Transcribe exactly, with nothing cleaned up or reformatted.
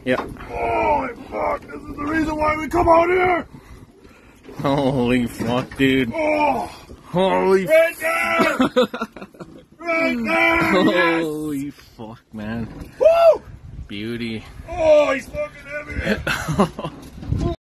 Yep. Holy fuck, this is the reason why we come out here! Holy fuck, dude. Oh! Holy Right there! Right there! Holy yes! Fuck, man. Woo! Beauty. Oh, he's fucking heavy!